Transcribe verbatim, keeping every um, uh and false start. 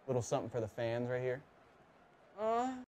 Little something for the fans right here. Uh.